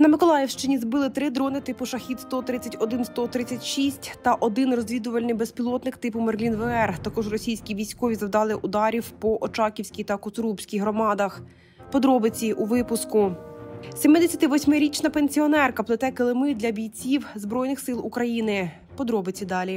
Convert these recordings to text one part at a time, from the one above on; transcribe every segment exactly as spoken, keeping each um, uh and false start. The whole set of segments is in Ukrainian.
На Миколаївщині збили три дрони типу Шахід сто тридцять один - сто тридцять шість та один розвідувальний безпілотник типу Мерлін-ВР. Також російські військові завдали ударів по Очаківській та Коцурубській громадах. Подробиці у випуску. сімдесятивосьмирічна пенсіонерка плете килими для бійців Збройних сил України. Подробиці далі.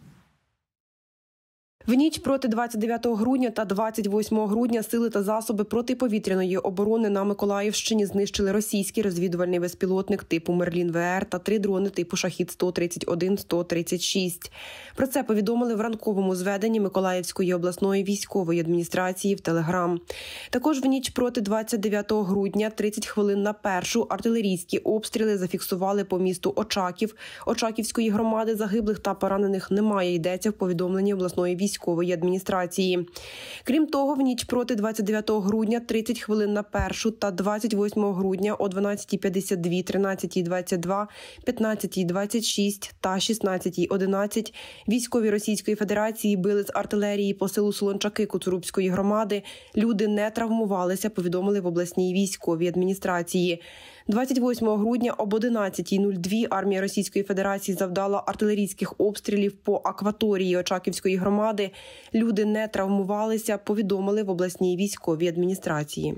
В ніч проти двадцять дев'ятого грудня та двадцять восьмого грудня сили та засоби протиповітряної оборони на Миколаївщині знищили російський розвідувальний безпілотник типу Мерлін-ВР та три дрони типу Шахід сто тридцять один - сто тридцять шість. Про це повідомили в ранковому зведенні Миколаївської обласної військової адміністрації в Телеграм. Також в ніч проти двадцять дев'ятого грудня тридцять хвилин на першу артилерійські обстріли зафіксували по місту Очаків. Очаківської громади загиблих та поранених немає, йдеться в повідомленні обласної військової військової адміністрації. Крім того, в ніч проти двадцять дев'ятого грудня тридцять хвилин на першу та двадцять восьмого грудня о дванадцятій п'ятдесят два, тринадцятій двадцять два, п'ятнадцятій двадцять шість та шістнадцятій одинадцять військові Російської Федерації били з артилерії по селу Солончаки Коцурубської громади. Люди не травмувалися, повідомили в обласній військовій адміністрації. двадцять восьмого грудня об одинадцятій нуль два армія Російської Федерації завдала артилерійських обстрілів по акваторії Очаківської громади. Люди не травмувалися, повідомили в обласній військовій адміністрації.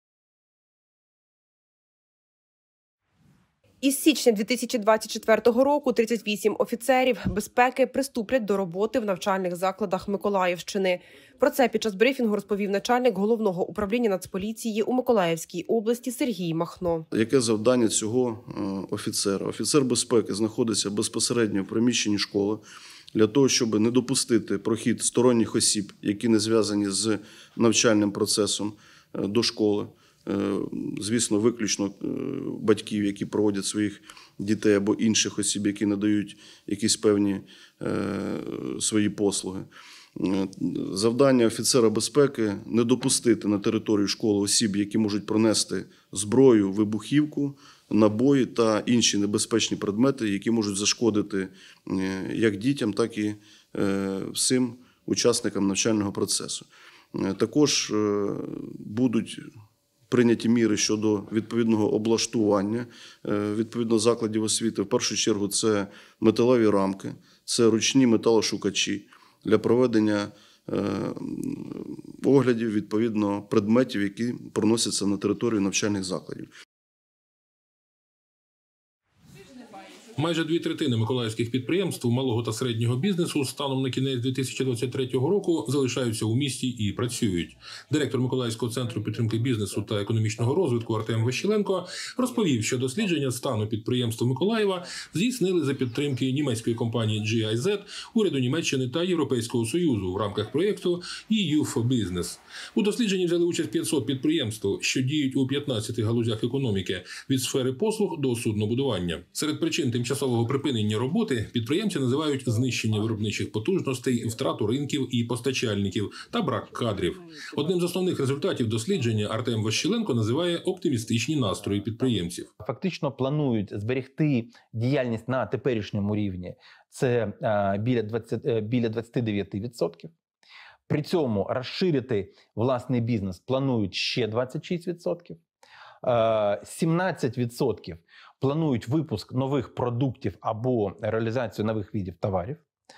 Із січня дві тисячі двадцять четвертого року тридцять вісім офіцерів безпеки приступлять до роботи в навчальних закладах Миколаївщини. Про це під час брифінгу розповів начальник Головного управління Нацполіції у Миколаївській області Сергій Махно. Яке завдання цього офіцера? Офіцер безпеки знаходиться безпосередньо в приміщенні школи для того, щоб не допустити прохід сторонніх осіб, які не зв'язані з навчальним процесом до школи. Звісно, виключно батьків, які проводять своїх дітей або інших осіб, які надають якісь певні свої послуги. Завдання офіцера безпеки – не допустити на територію школи осіб, які можуть пронести зброю, вибухівку, набої та інші небезпечні предмети, які можуть зашкодити як дітям, так і всім учасникам навчального процесу. Також будуть прийняті міри щодо відповідного облаштування відповідно закладів освіти. В першу чергу це металеві рамки, це ручні металошукачі для проведення оглядів відповідно предметів, які проносяться на територію навчальних закладів. Майже дві третини миколаївських підприємств малого та середнього бізнесу станом на кінець дві тисячі двадцять третього року залишаються у місті і працюють. Директор Миколаївського центру підтримки бізнесу та економічного розвитку Артем Ващіленко розповів, що дослідження стану підприємств Миколаєва здійснили за підтримки німецької компанії джі ай зет, уряду Німеччини та Європейського Союзу в рамках проєкту і ю фор бізнес. У дослідженні взяли участь п'ятсот підприємств, що діють у п'ятнадцяти галузях економіки – від сфери послуг до суднобудування. Серед причин тимчасового припинення роботи підприємці називають знищення виробничих потужностей, втрату ринків і постачальників та брак кадрів. Одним з основних результатів дослідження Артем Ващіленко називає оптимістичні настрої підприємців. Фактично планують зберегти діяльність на теперішньому рівні. Це біля двадцяти дев'яти відсотків. При цьому розширити власний бізнес планують ще двадцять шість відсотків. сімнадцять відсотків планують випуск нових продуктів або реалізацію нових видів товарів.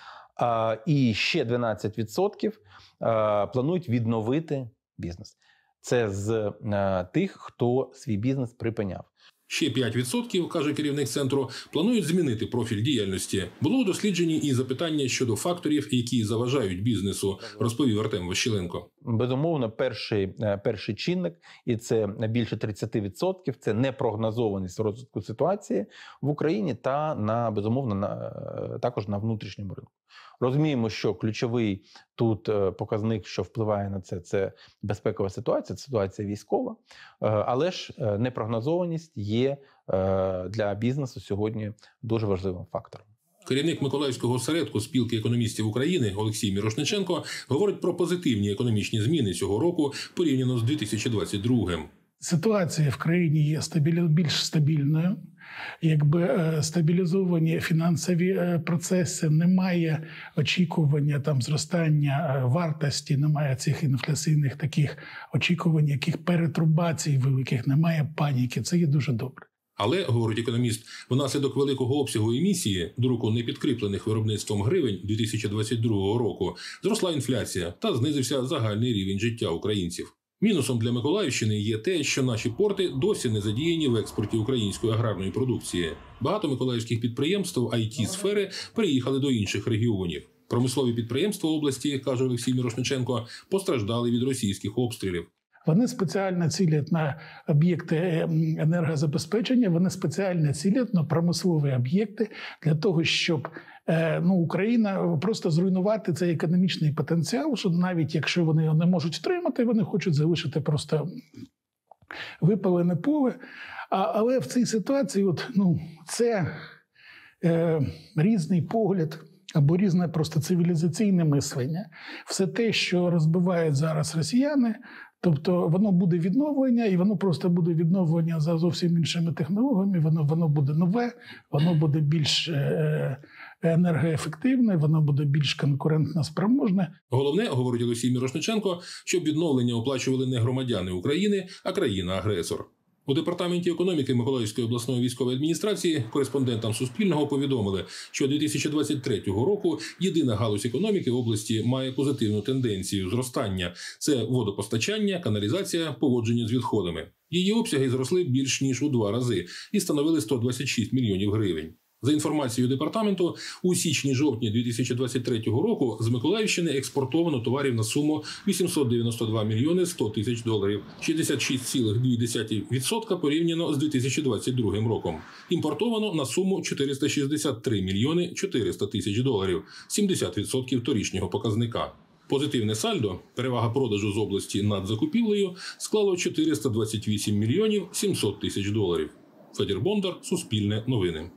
І ще дванадцять відсотків планують відновити бізнес. Це з тих, хто свій бізнес припиняв. Ще п'ять відсотків, каже керівник центру, планують змінити профіль діяльності. Було у дослідженні і запитання щодо факторів, які заважають бізнесу, розповів Артем Ващіленко. Безумовно, перший, перший чинник, і це більше тридцять відсотків, це непрогнозованість розвитку ситуації в Україні та, на, безумовно, на, також на внутрішньому ринку. Розуміємо, що ключовий тут показник, що впливає на це, це безпекова ситуація, це ситуація військова, але ж непрогнозованість є для бізнесу сьогодні дуже важливим фактором. Керівник Миколаївського осередку спілки економістів України Олексій Мірошниченко говорить про позитивні економічні зміни цього року порівняно з дві тисячі двадцять другим. Ситуація в країні є стабіль... більш стабільною. Якби стабілізовані фінансові процеси, немає очікування там зростання вартості, немає цих інфляційних таких очікувань, яких перетрубацій великих, немає паніки. Це є дуже добре. Але, говорить економіст, внаслідок великого обсягу емісії, друку непідкріплених виробництвом гривень дві тисячі двадцять другого року, зросла інфляція та знизився загальний рівень життя українців. Мінусом для Миколаївщини є те, що наші порти досі не задіяні в експорті української аграрної продукції. Багато миколаївських підприємств ай ті-сфери переїхали до інших регіонів. Промислові підприємства області, каже Олексій Мірошниченко, постраждали від російських обстрілів. Вони спеціально цілять на об'єкти енергозабезпечення, вони спеціально цілять на промислові об'єкти для того, щоб ну, Україна просто зруйнувати цей економічний потенціал, що навіть якщо вони його не можуть втримати, вони хочуть залишити просто випалене поле. А, але в цій ситуації от, ну, це е, різний погляд або різне просто цивілізаційне мислення. Все те, що розбивають зараз росіяни, тобто воно буде відновлення, і воно просто буде відновлення за зовсім іншими технологіями, воно, воно буде нове, воно буде більш е, енергоефективне, воно буде більш конкурентно спроможне. Головне, говорить Олексій Мірошниченко, щоб відновлення оплачували не громадяни України, а країна-агресор. У Департаменті економіки Миколаївської обласної військової адміністрації кореспондентам Суспільного повідомили, що дві тисячі двадцять третього року єдина галузь економіки області має позитивну тенденцію зростання – це водопостачання, каналізація, поводження з відходами. Її обсяги зросли більш ніж у два рази і становили сто двадцять шість мільйонів гривень. За інформацією департаменту, у січні-жовтні дві тисячі двадцять третього року з Миколаївщини експортовано товарів на суму вісімсот дев'яносто два мільйони сто тисяч доларів, шістдесят шість цілих дві десятих відсотка порівняно з дві тисячі двадцять другим роком. Імпортовано на суму чотириста шістдесят три мільйони чотириста тисяч доларів, сімдесят відсотків торічнього показника. Позитивне сальдо, перевага продажу з області над закупівлею, склало чотириста двадцять вісім мільйонів сімсот тисяч доларів. Федір Бондар, Суспільне новини.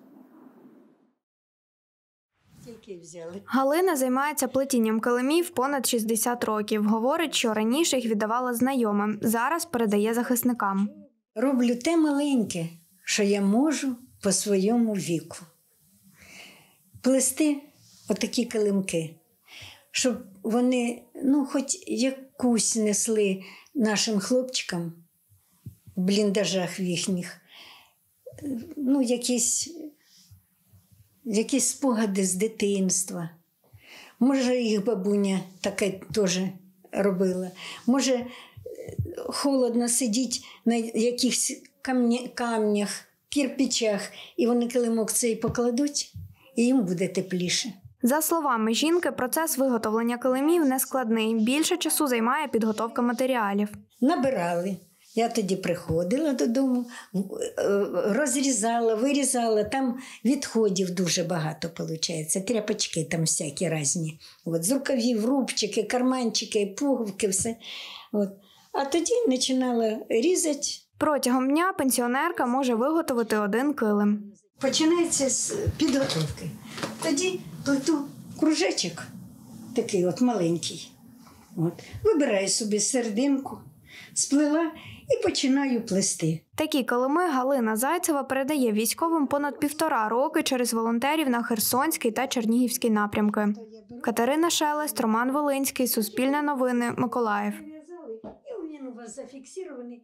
Галина займається плетінням килимів понад шістдесят років. Говорить, що раніше їх віддавала знайомим, зараз передає захисникам. Роблю те маленьке, що я можу по своєму віку. Плести отакі килимки, щоб вони, ну, хоч якусь несли нашим хлопчикам в бліндажах їхніх, ну, якісь... якісь спогади з дитинства. Може, їх бабуня таке теж робила. Може, холодно сидіть на якихось камня, камнях, кирпичах, і вони килимок цей покладуть, і їм буде тепліше. За словами жінки, процес виготовлення килимів нескладний. Більше часу займає підготовка матеріалів. Набирали. Я тоді приходила додому, розрізала, вирізала, там відходів дуже багато виходить, тряпочки там всякі різні. От, з рукавів, рубчики, карманчики, пуговки, все. От. А тоді починала різати. Протягом дня пенсіонерка може виготовити один килим. Починається з підготовки. Тоді плету кружечок, такий от маленький. От. Вибираю собі серединку, сплела і починаю плести. Такі килими Галина Зайцева передає військовим понад півтора роки через волонтерів на Херсонський та Чернігівський напрямки. Катерина Шелест, Роман Волинський, Суспільне новини, Миколаїв. І він у вас зафіксований.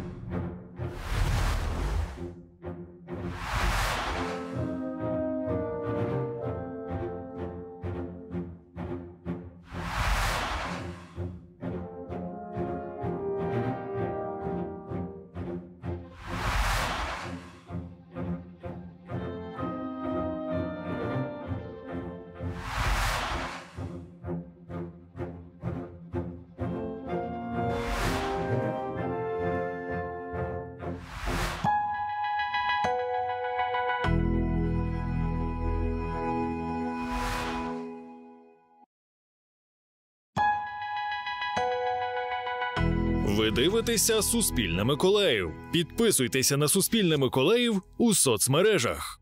Ви дивитеся «Суспільне Миколаїв». Підписуйтеся на «Суспільне Миколаїв» у соцмережах.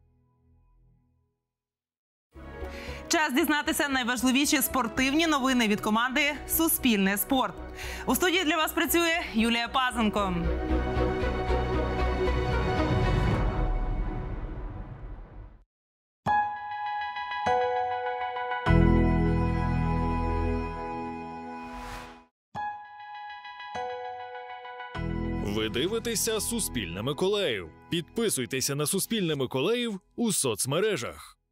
Час дізнатися найважливіші спортивні новини від команди «Суспільне спорт». У студії для вас працює Юлія Пазенко. Ви дивитеся Суспільне Миколаїв. Підписуйтеся на Суспільне Миколаїв у соцмережах.